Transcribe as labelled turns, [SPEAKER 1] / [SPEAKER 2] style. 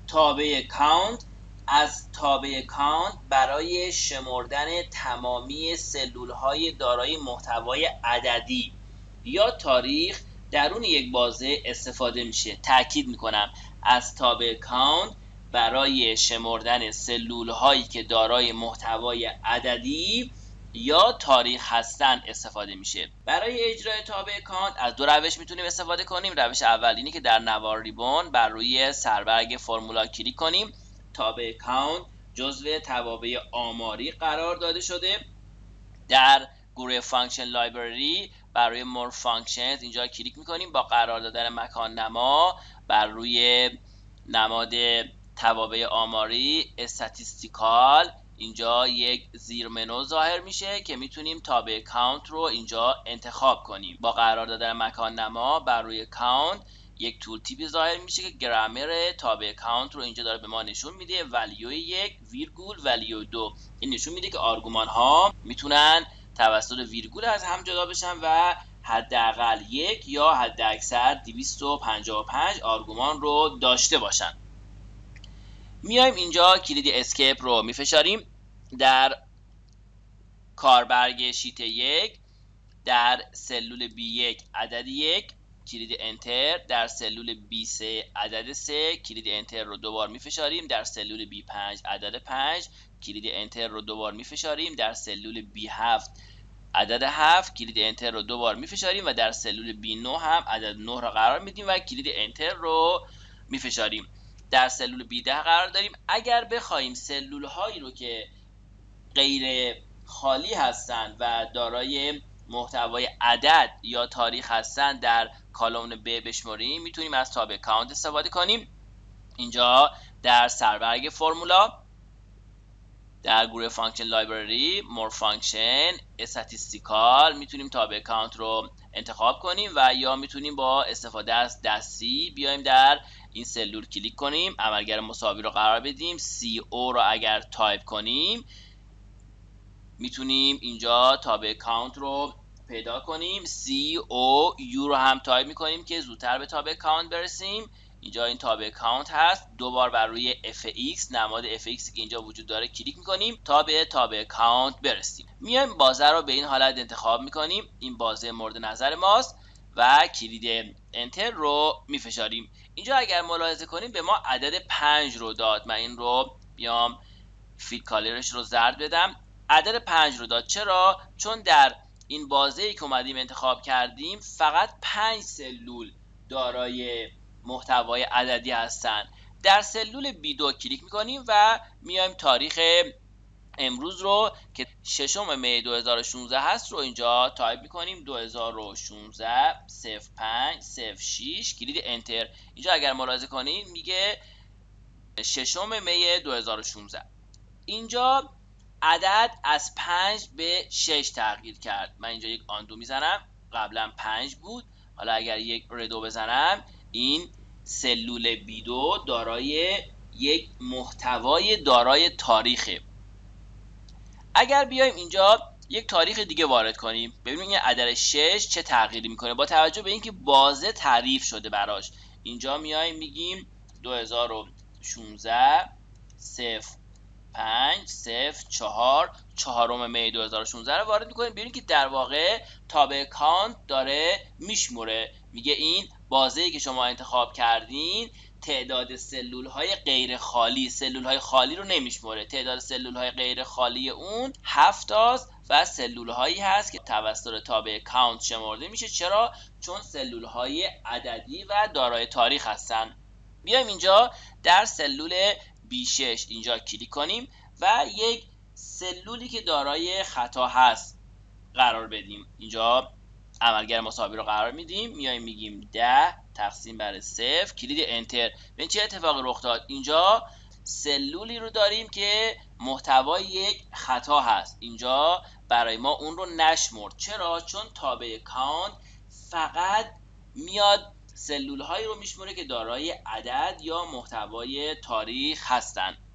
[SPEAKER 1] تابع کاونت از تابع کاونت برای شمردن تمامی سلول‌های دارای محتوای عددی یا تاریخ درون یک بازه استفاده میشه. تأکید میکنم از تابع کاونت برای شمردن سلول‌هایی که دارای محتوای عددی یا تاریخ هستن استفاده میشه. برای اجرای تابع کاونت از دو روش میتونیم استفاده کنیم. روش اول اینه که در نوار ریبون بر روی سربرگ فرمولا کلیک کنیم. تابع کاونت جزو توابع آماری قرار داده شده. در گروه فانکشن لایبرری بر روی مور فانکشنز اینجا کلیک میکنیم. با قرار دادن مکان نما بر روی نماد توابع آماری استاتیستیکال اینجا یک زیر منو ظاهر میشه که میتونیم تابع کاونت رو اینجا انتخاب کنیم. با قرار دادن مکان نما بر روی کاونت یک تول تیپی ظاهر میشه که گرامر تابع کاونت رو اینجا داره به ما نشون میده. ولیو 1 ویرگول ولیو 2 این نشون میده که آرگومان ها میتونن توسط ویرگول از هم جدا بشن و حداقل 1 یا حداکثر 255 آرگومان رو داشته باشن. میایم اینجا کلید اسکیپ رو میفشاریم. در کاربرگ شیت 1 در سلول B1 عدد 1 کلید انتر، در سلول B3 عدد 3 کلید انتر رو دوبار میفشاریم. در سلول B5 عدد 5 کلید انتر رو دوبار میفشاریم. در سلول B7 عدد 7 کلید انتر رو دوبار میفشاریم و در سلول B9 هم عدد 9 رو قرار میدیم و کلید انتر رو میفشاریم. در سلول B10 قرار داریم. اگر بخوایم سلول هایی رو که غیر خالی هستند و دارای محتوای عدد یا تاریخ هستند در کالمن ب بشماریم میتونیم از تابع کاونت استفاده کنیم. اینجا در سربرگ فرمولا در گروه فانکشن لایبرری مور فانکشن استاتیستیکال میتونیم تابع کاونت رو انتخاب کنیم و یا میتونیم با استفاده از دستی بیایم در این سلول کلیک کنیم، عملگر مساوی رو قرار بدیم، CO رو اگر تایپ کنیم میتونیم اینجا تابع کاونت رو پیدا کنیم. COU رو هم تایپ میکنیم که زودتر به تابع کاونت برسیم. اینجا این تابع کاونت هست. دوبار بر روی fx نماد fx که اینجا وجود داره کلیک میکنیم تا به تابع کاونت برسیم. میایم بازه رو به این حالت انتخاب میکنیم. این بازه مورد نظر ماست و کلید انتر رو میفشاریم. اینجا اگر ملاحظه کنیم به ما عدد 5 رو داد. من این رو بیام فیل کالرش رو زرد بدم. عدد 5 رو داد. چرا؟ چون در این بازه‌ای که اومدیم انتخاب کردیم فقط 5 سلول دارای محتوای عددی هستن. در سلول B2 کلیک میکنیم و میایم تاریخ امروز رو که 6 می 2016 هست رو اینجا تایپ میکنیم. 2016 05 06 کلید انتر. اینجا اگر ملاحظه کنید میگه 6 می 2016. اینجا عدد از 5 به 6 تغییر کرد. من اینجا یک آندو میزنم. قبلا 5 بود. حالا اگر یک ردو بزنم این سلول B2 دارای یک محتوای دارای تاریخه. اگر بیایم اینجا یک تاریخ دیگه وارد کنیم ببینیم این عدد 6 چه تغییری میکنه با توجه به اینکه بازه تعریف شده براش. اینجا میایم میگیم 2016 05 04 4 می 2016 رو وارد میکنیم. ببینید که در واقع تابع کاونت داره میشموره. میگه این بازه‌ای که شما انتخاب کردین تعداد سلول های غیر خالی، سلول های خالی رو نمیشموره. تعداد سلول های غیر خالی اون 7 تاست و سلول هایی هست که توسط تابع کاونت شمرده میشه. چرا؟ چون سلول های عددی و دارای تاریخ هستن. بیایم اینجا در سلول B6 اینجا کلیک کنیم و یک سلولی که دارای خطا هست قرار بدیم. اینجا عملگر مساوی رو قرار میدیم. میایم میگیم 10 تقسیم بر 0 کلید انتر. ببین چه اتفاقی رخ داد. اینجا سلولی رو داریم که محتوای یک خطا هست. اینجا برای ما اون رو نشمرد. چرا؟ چون تابع کاونت فقط میاد سلول هایی رو میشمره که دارای عدد یا محتوای تاریخ هستن.